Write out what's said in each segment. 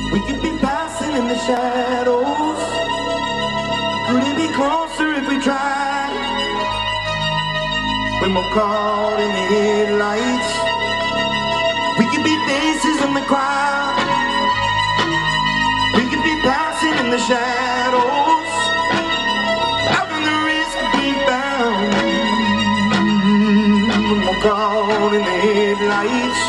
We could be passing in the shadows. Could it be closer if we tried? When we're caught in the headlights, we could be faces in the crowd. We could be passing in the shadows. Out in the risk of being found. When we're caught in the headlights.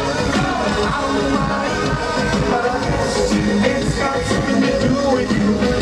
It's got something to do with you.